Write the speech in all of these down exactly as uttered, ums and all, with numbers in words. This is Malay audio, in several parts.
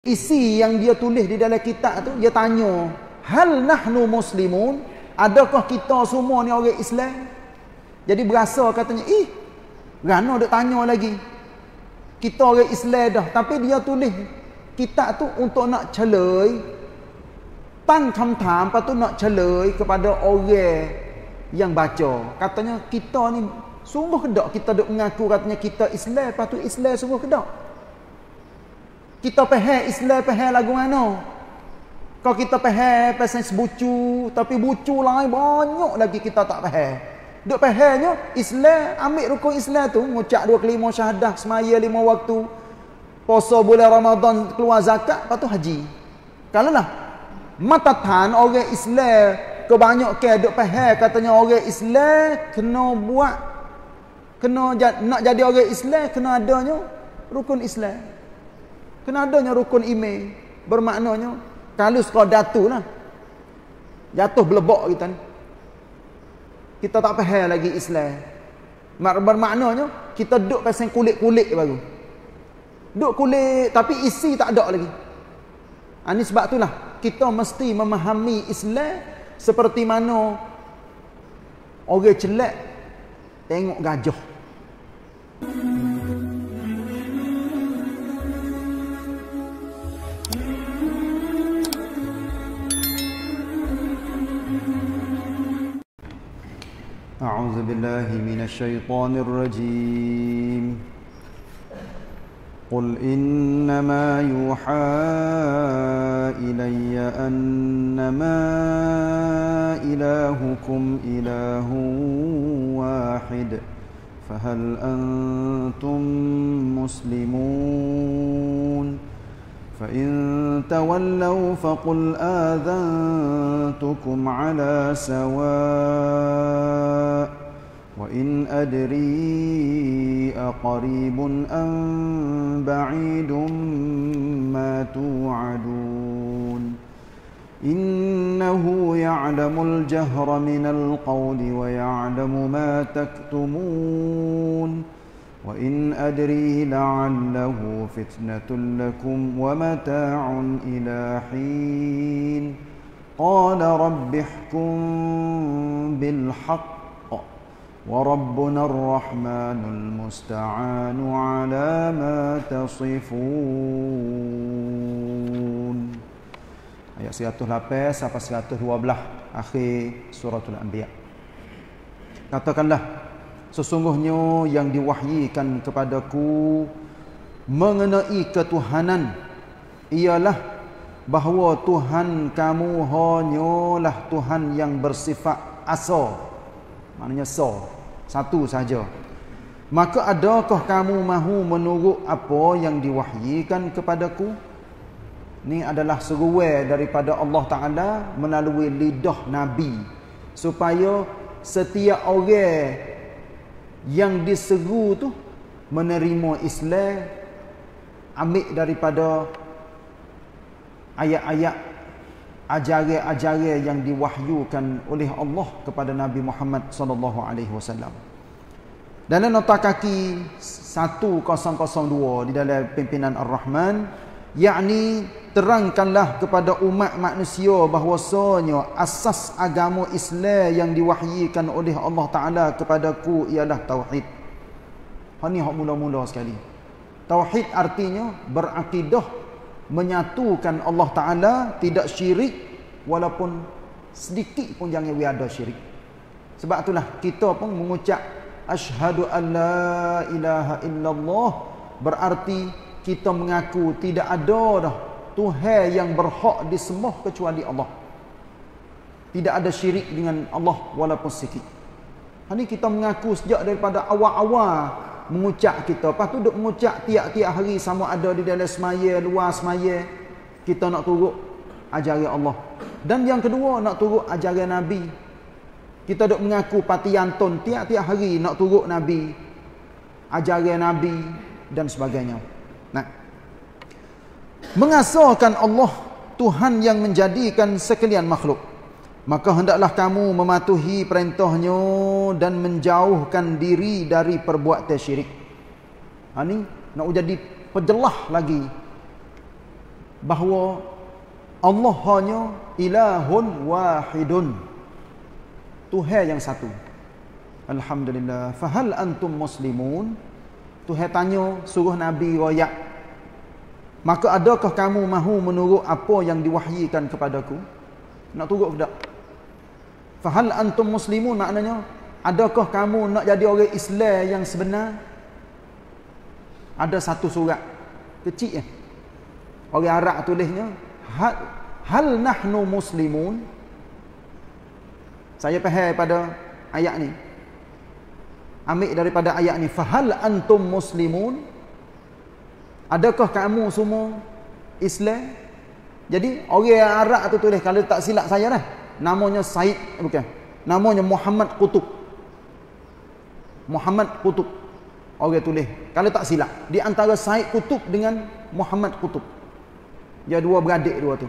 Isi yang dia tulis di dalam kitab tu, dia tanya, hal nahnu muslimun, adakah kita semua ni orang Islam? Jadi berasa katanya, ih, kerana duk tanya lagi, kita orang Islam dah, tapi dia tulis kitab tu untuk nak celai, tang kham-tham, lepas tu nak celai kepada orang yang baca. Katanya kita ni sungguh kedak kita duk mengaku katanya kita Islam, lepas tu Islam sungguh kedak. Kita faham Islam, faham lagu mana? Kalau kita faham pasal sebucu, tapi bucu lain banyak lagi kita tak faham. Duk fahamnya Islam, ambil rukun Islam tu, ngucap dua kelima syahadah, semaya lima waktu, puasa bulan Ramadan, keluar zakat, lepas tu haji. Kalau lah matatan orang Islam kebanyakan duk faham katanya orang Islam kena buat, kena nak jadi orang Islam kena adanya rukun Islam. Kena adanya rukun iman. Bermaknanya kalau sekadar datu lah, jatuh belebok kita ni, kita tak faham lagi Islam. Bermaknanya kita duduk pasal kulit-kulit baru, duduk kulit tapi isi tak ada lagi. Ini sebab itulah kita mesti memahami Islam seperti mana orang celak tengok gajah. أعوذ بالله من الشيطان الرجيم قل إنما يوحى إلي أنما إلهكم إله واحد فهل أنتم مسلمون فإن تولوا فقل آذنتكم على سواء وإن أدري أقريب أم بعيد ما توعدون إنه يعلم الجهر من القول ويعلم ما تكتمون وإن أدري لعله فتنة لكم ومتاع إلى حين قال رب احكم بالحق وربنا الرحمن المستعان على ما تصفون. Ayat seratus lapan sampai seratus dua belas akhir suratul Anbiya. Katakanlah, sesungguhnya yang diwahyikan kepadaku mengenai ketuhanan ialah bahawa Tuhan kamu hanyalah Tuhan yang bersifat asa, maknanya so, satu saja. Maka adakah kamu mahu menurut apa yang diwahyikan kepadaku? Ini adalah seruan daripada Allah Ta'ala melalui lidah Nabi, supaya setiap orang yang diseru tu menerima Islam, ambil daripada ayat-ayat ajaran-ajaran yang diwahyukan oleh Allah kepada Nabi Muhammad sallallahu alaihi wasallam. Dalam nota kaki seratus dua di dalam pimpinan Ar-Rahman, yakni terangkanlah kepada umat manusia bahwasanya asas agama Islam yang diwahyikan oleh Allah Ta'ala kepadaku ialah tauhid. Ini hak mula-mula sekali. Tauhid artinya berakidah menyatukan Allah Ta'ala, tidak syirik, walaupun sedikit pun jangan ada syirik. Sebab itulah kita pun mengucap asyhadu an la ilaha illallah, berarti kita mengaku tidak ada dah Tuhan yang berhak disembah kecuali Allah. Tidak ada syirik dengan Allah walaupun sikit. Ini kita mengaku sejak daripada awal-awal mengucap kita. Lepas tu duk mengucap tiap-tiap hari, sama ada di dalam semaya, luar semaya, kita nak turut ajaran Allah. Dan yang kedua, nak turut ajaran Nabi. Kita duk mengaku patiyantun tiap-tiap hari nak turut Nabi, ajaran Nabi dan sebagainya. Nah, mengasahkan Allah Tuhan yang menjadikan sekalian makhluk, maka hendaklah kamu mematuhi perintahnya dan menjauhkan diri dari perbuatan syirik. Ha ni nak jadi perjelas lagi bahawa Allah hanya ilahun wahidun, Tuhan yang satu. Alhamdulillah. Fahal antum muslimun? Tuhan tanya, suruh Nabi royak, maka adakah kamu mahu menurut apa yang diwahyikan kepadaku? Nak turut ke tak? Fahal antum muslimun maknanya, adakah kamu nak jadi orang Islam yang sebenar? Ada satu surat kecil ya, orang Arab tulisnya, hal, hal nahnu muslimun. Saya faham pada ayat ni, ambil daripada ayat ni, fahal antum muslimun, adakah kamu semua Islam? Jadi orang Arab tu tulis, kalau tak silap saya dah, namanya Said, bukan, namanya Muhammad Qutub. Muhammad Qutub orang tulis, kalau tak silap, di antara Said Qutub dengan Muhammad Qutub, dia dua beradik dua tu.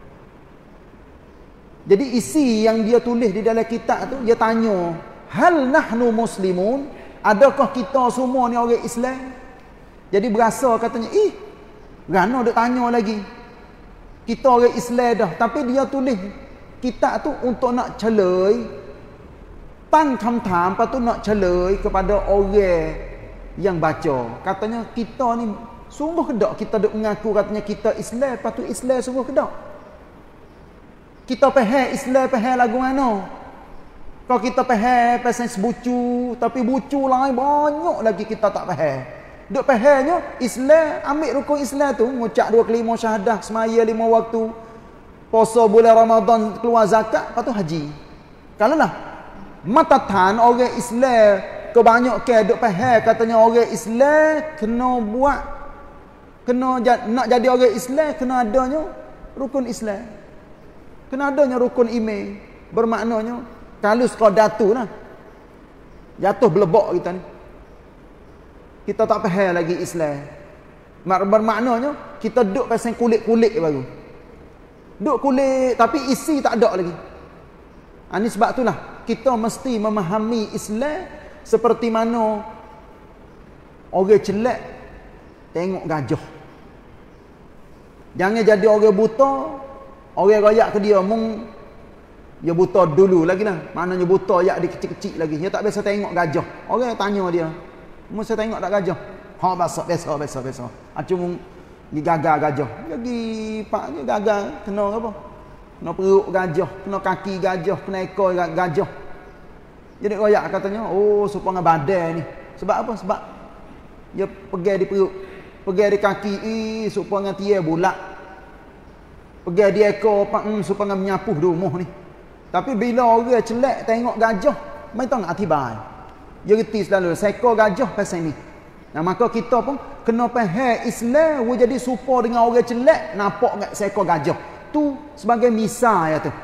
Jadi isi yang dia tulis di dalam kitab tu, dia tanya, hal nahnu muslimun, adakah kita semua ni orang Islam? Jadi berasa katanya, ih, kerana dia tanya lagi, kita orang Islam dah, tapi dia tulis kitab tu untuk nak celai, tang khamtam, lepas tu nak celai kepada orang yang baca. Katanya kita ni sungguh kedak kita duk mengaku katanya kita Islam, lepas tu Islam sungguh kedak. Kita faham Islam, faham lagu mana? Kalau kita faham pasal sebucu, tapi bucu lain banyak lagi kita tak faham. Duk fahamnya Islam, ambil rukun Islam tu, ngucap dua kelima syahadah, semaya lima waktu, puasa bulan Ramadan, keluar zakat, lepas tu haji. Kalau lah matatan orang Islam kebanyakan duk faham katanya orang Islam kena buat, kena nak jadi orang Islam kena adanya rukun Islam, kena adanya rukun iman. Bermaknanya kalau sekau datu lah, jatuh belebok kita ni, kita tak faham lagi Islam. Bermaknanya kita duduk pasal kulit-kulit baru, duduk kulit tapi isi tak ada lagi. Ini sebab itulah kita mesti memahami Islam seperti mana orang celak tengok gajah. Jangan jadi orang buta, orang royak ke dia, mung dia buta dulu lagi lah. Maknanya buta yak dia kecil-kecil lagi. Dia tak biasa tengok gajah. Orang tanya dia, mesti tengok tak gajah? Ha, biasa, biasa, biasa, biasa. Acung dia gagal gajah. Jadi pak dia gagal kena apa? Kena perut gajah, kena kaki gajah, kena ekor gajah. Jadi royak katanya, oh supaya badan ni. Sebab apa? Sebab dia pegang di perut, pegang di kaki, eh supaya tiar bulat. Pegang di ekor, pak hmm, supaya menyapuh rumah ni. Tapi bila orang celak tengok gajah, mereka nak atibai. Dia reti selalu, seekor gajah pasal ni. Nah, maka kita pun kena faham Islam, jadi serupa dengan orang celak, nampak kat seekor gajah. Tu sebagai misal ya tu.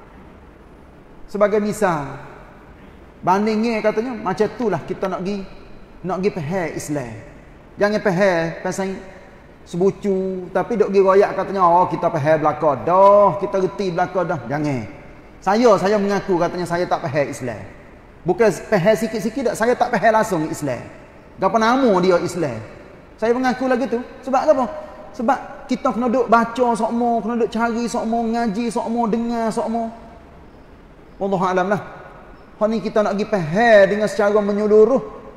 Sebagai misal. Bandingnya katanya, macam itulah kita nak pergi, nak pergi faham Islam. Jangan faham pasal sebucu, tapi dok pergi royak katanya, oh kita faham belaka dah, kita reti belaka dah. Jangan. Saya, saya mengaku katanya saya tak faham Islam. Bukan faham sikit-sikit tak, saya tak faham langsung Islam. Apa nama dia Islam? Saya mengaku lagi tu. Sebab apa? Sebab kita kena duk baca sokmo, kena duk cari sokmo, ngaji sokmo, dengar sokmo. Wallahu a'lam lah. Hal ni kita nak pergi faham dengan secara menyeluruh.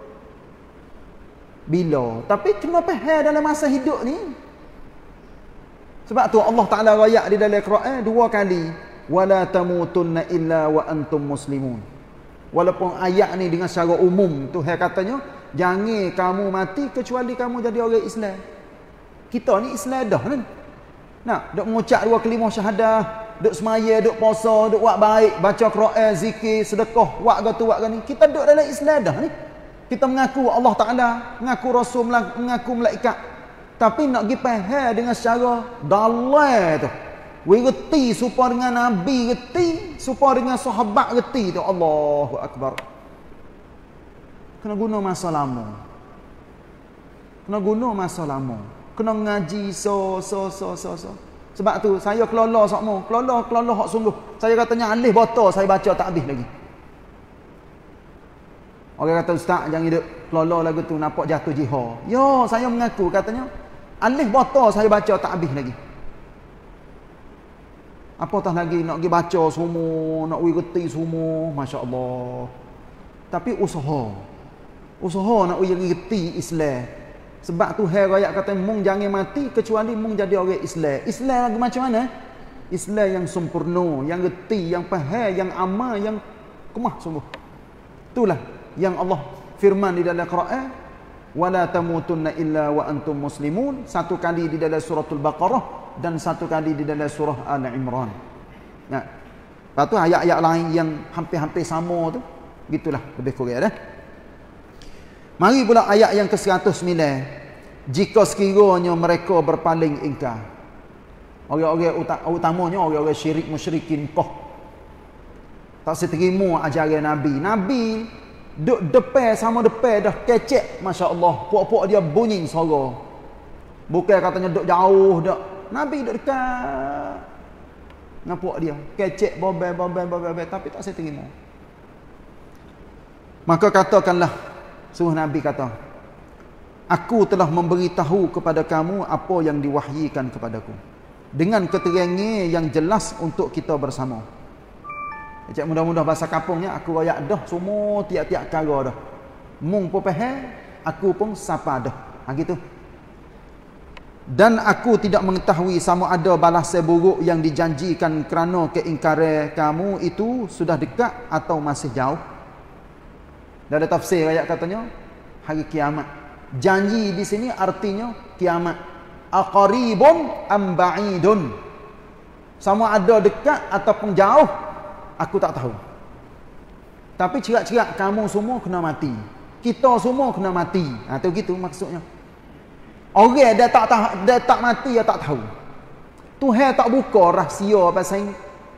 Bila? Tapi kena faham dalam masa hidup ni. Sebab tu Allah Ta'ala rayak di dalam Quran dua kali. Wala tamutunna illa wa antum muslimun. Walaupun ayat ni dengan secara umum Tuhan katanya, jangan kamu mati kecuali kamu jadi orang Islam. Kita ni Islam dah kan. Nah, duk mengucap dua kelima syahadah, duk semaya, duk puasa, duk buat baik, baca Quran, zikir, sedekah, buat gitu buat gini. Kita duk dalam Islam dah ni. Kita mengaku Allah Taala, mengaku Rasul, mengaku malaikat. Tapi nak pergi faham dengan secara dalal tu. We reti supaya dengan Nabi reti, supaya dengan sahabat reti tu. Allahu Akbar. Kena guna masa lama. Kena guna masa lama. Kena ngaji so so so so so. Sebab tu saya kelola sokmo, kelola kelola hak sungguh. Saya katanya alih botol saya baca tak habis lagi. Orang kata ustaz jangan hidup kelola lagu tu nampak jatuh jihad. Yo, saya mengaku katanya alih botol saya baca tak habis lagi. Apatah lagi nak pergi baca semua, nak pergi reti semua, masya-Allah. Tapi usaha. Usaha nak pergi reti Islam. Sebab tu hai rakyat kata mung jangan mati kecuali mung jadi orang Islam. Islam lagi macam mana? Islam yang sempurna, yang reti, yang faham, yang amal, yang kemah sungguh. Itulah yang Allah firman di dalam Quran, wala tamutunna illa wa antum muslimun, satu kali di dalam suratul Baqarah dan satu kali di dalam surah Al-Imran. Nah, lepas tu ayat-ayat lain yang hampir-hampir sama tu, gitulah lebih kurang dah. Mari pula ayat yang ke seratus sembilan. Jika sekiranya mereka berpaling ingkar. Orang-orang utamanya orang-orang syirik musyrikin koh. Tak seterima ajaran Nabi. Nabi duk depan sama depan dah kecek, masya-Allah. Puak-puak dia bunyi suara. Bukan katanya duk jauh dak. Nabi duk dekat. Nampak dia kecek bobel bobel bobel tapi tak seterima. Maka katakanlah, suruh Nabi kata, aku telah memberitahu kepada kamu apa yang diwahyikan kepadaku dengan keterangan yang jelas untuk kita bersama. Cak mudah-mudah bahasa kampungnya, aku royak dah semua tiap-tiap perkara dah. Mung pun faham, aku pun sapa dah. Ha gitu. Dan aku tidak mengetahui sama ada balasan buruk yang dijanjikan kerana keingkaran kamu itu sudah dekat atau masih jauh. Dalam tafsir ayat katanya hari kiamat. Janji di sini artinya kiamat. Aqaribun am ba'idun. Sama ada dekat ataupun jauh, aku tak tahu. Tapi cerak-cerak kamu semua kena mati. Kita semua kena mati. Ha tu gitu maksudnya. Orang dia tak tahu, dia tak mati dia tak tahu. Tuhan tak buka rahsia pasal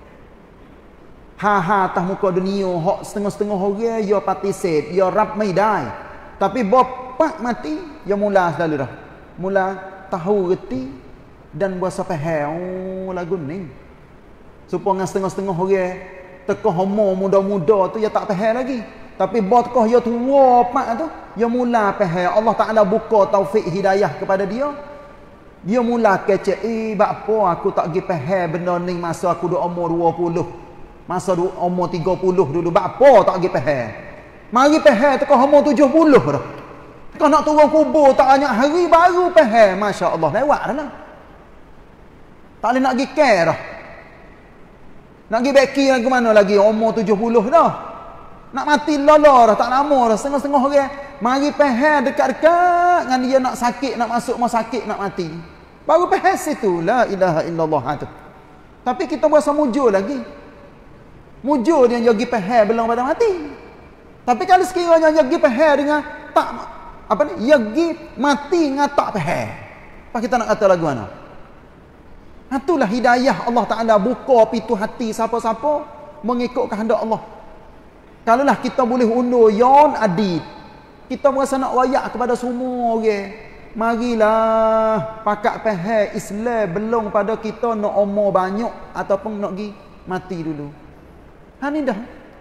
ha-ha atas muka dunia hak setengah-setengah orang ya participate, ya rap mai dai. Tapi bapak mati ya mula selalu dah. Mula tahu reti dan buasa faham oh, lagu ni. Supaya setengah-setengah orang tekah homo muda-muda tu ya tak faham lagi. Tapi batkah ya tua pak tu ya mula faham. Allah Taala buka taufik hidayah kepada dia. Dia mula kecek, eh bak apa aku tak pergi faham benda ni masa aku duk umur dua puluh. Masa duk umur tiga puluh dulu bak apa tak pergi faham. Mari faham tekah umur tujuh puluh dah. Kau nak turun kubur tak banyak hari baru faham. Masya Allah lewat dah lah. Tak boleh nak pergi care dah. Nak pergi beki lagi mana lagi umur tujuh puluh dah. Nak mati lala dah tak lama dah. Setengah-setengah orang mari faham dekat-dekat dengan dia nak sakit, nak masuk rumah sakit, nak mati. Baru faham situ la ilaha illallah tu. Tapi kita berasa mujur lagi. Mujur dia pergi faham belum pada mati. Tapi kalau sekiranya dia pergi faham dengan tak apa ni, dia pergi mati dengan tak faham. Apa kita nak kata lagu mana? Itulah hidayah Allah Ta'ala buka pintu hati siapa-siapa mengikut kehendak Allah. Kalaulah kita boleh undur yon adid, kita berasa nak rayak kepada semua orang. Marilah pakak faham Islam belum pada kita nak umur banyak ataupun nak pergi mati dulu. Ha ni dah.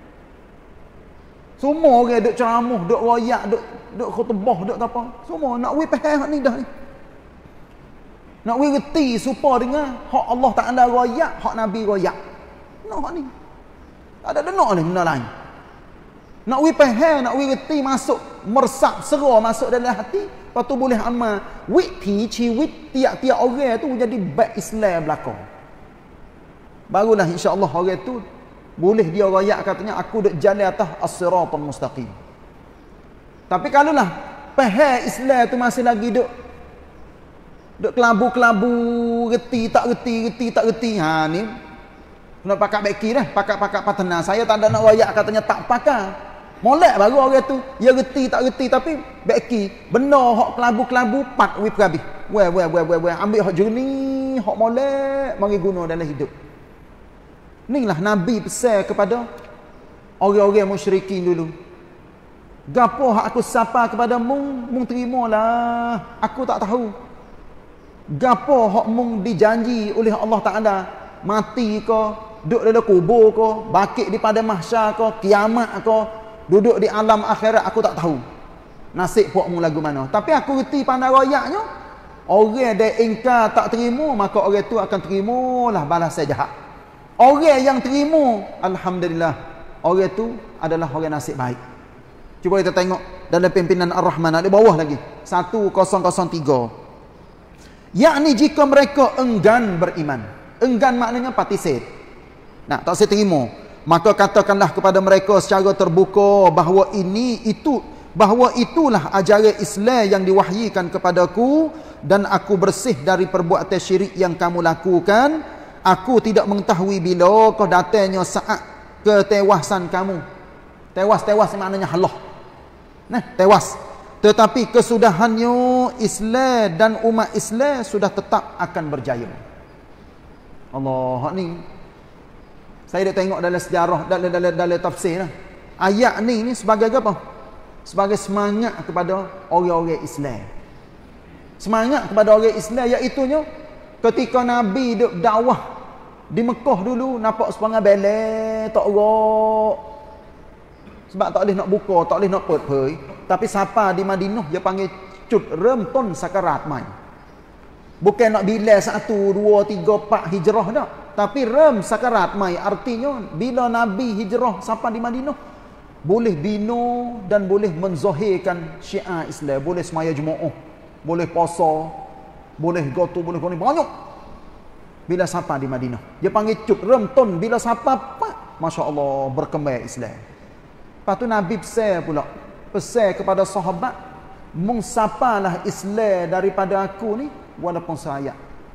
Semua orang duk ceramah, duk rayak, duk duk khutbah, duk apa. Semua nak we faham ni dah ni. Nak we reti supaya dengan hak Allah Taala rayak, hak Nabi rayak. Nak hak ni. Tak ada dengar ni benda lain. Nak we faham, nak we reti masuk meresap sera masuk dalam hati, lepas tu boleh amal. Witi ciwit tiap-tiap orang tu jadi baik Islam belakang. Barulah insya-Allah orang tu boleh dia rayak katanya aku duk jalan atas as-siratal mustaqim. Tapi kalaulah faham Islam tu masih lagi duk duk kelabu-kelabu, reti tak reti, reti tak reti. Ha ni kena pakak beki dah, pakak-pakak patena. Saya tak ada nak rayak katanya tak pakak. Molek baru orang tu, ya reti tak reti tapi beki. Benar hak kelabu-kelabu pat we perhabis. Weh weh weh weh weh ambil hak jernih, hak molek mari guna dalam hidup. Inilah Nabi pesan kepada orang-orang musyrikin dulu. Gapo hak aku sapa kepada mung, mung terimalah. Aku tak tahu. Gapo hak mung dijanji oleh Allah Taala, mati ke, duduk dalam kubur ke, bakit di padang mahsyar ke, kiamat ke, duduk di alam akhirat aku tak tahu. Nasib puak mung lagu mana. Tapi aku reti pandai royaknya, orang yang ingkar tak terima, maka orang tu akan terimalah balasan jahat. Orang yang terima, alhamdulillah, orang itu adalah orang nasib baik. Cuba kita tengok dalam pimpinan Ar-Rahman, di bawah lagi satu kosong kosong tiga. Yakni jika mereka enggan beriman. Enggan maknanya patisit. Nah, tak saya terima. Maka katakanlah kepada mereka secara terbuka bahawa ini itu bahawa itulah ajaran Islam yang diwahyikan kepadaku dan aku bersih dari perbuatan syirik yang kamu lakukan. Aku tidak mengetahui bila kau datangnya saat ketewasan kamu. Tewas-tewas maknanya halah. Nah, tewas. Tetapi kesudahannya Islam dan umat Islam sudah tetap akan berjaya. Allah ni. Saya dah tengok dalam sejarah, dalam dalam, dalam tafsir lah. Ayat ni ni sebagai apa? Sebagai semangat kepada orang-orang Islam. Semangat kepada orang Islam iaitunya ketika Nabi duk dakwah di Mekah dulu, nampak sepanjang belek tak gerak. Sebab tak boleh nak buka, tak boleh nak pet-pet. Tapi siapa di Madinah dia panggil cut rem ton sakarat mai. Bukan nak bila satu, dua, tiga, empat hijrah dah. Tapi rem sakarat mai artinya bila Nabi hijrah siapa di Madinah boleh bina dan boleh menzahirkan syiar Islam, boleh semaya Jumaat, boleh puasa, boleh gotu, boleh boleh banyak. Bila siapa di Madinah dia panggil cut rem ton, bila siapa pak, masya-Allah berkembang Islam. Lepas tu Nabi pesan pula, pesan kepada sahabat, mung sapalah Islam daripada aku ni walaupun saya.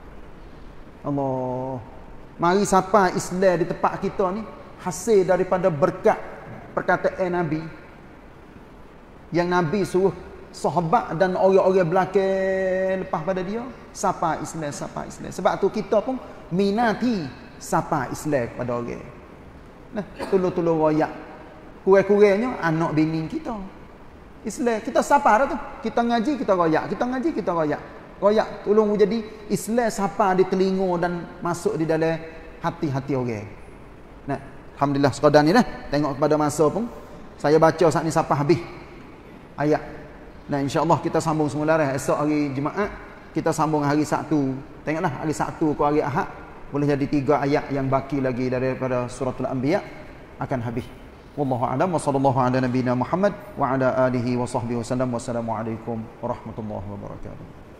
Allah, mari sapa Islam di tempat kita ni hasil daripada berkat perkataan Nabi. Yang Nabi suruh sahabat dan orang-orang belakang lepas pada dia sapa Islam, sapa Islam. Sebab tu kita pun minati sapa Islam kepada orang. Nah, tolong-tolong royak. Kurang-kurangnya anak bini kita Islam, kita sapa dah tu. Kita ngaji, kita royak. Kita ngaji, kita royak. Royak tolong jadi Islam sapa di telinga dan masuk di dalam hati-hati orang. Nah, alhamdulillah sekadar ni dah. Tengok kepada masa pun saya baca saat ni sapa habis ayat. Nah, insya-Allah kita sambung semula dah. Esok hari Jumaat kita sambung hari Sabtu. Tengoklah hari Sabtu ke hari Ahad boleh jadi tiga ayat yang baki lagi daripada suratul Anbiya akan habis. Wallahu a'lam wa sallallahu ala nabiyyina Muhammad wa ala alihi wa sahbihi wasallam. Wassalamualaikum warahmatullahi wabarakatuh.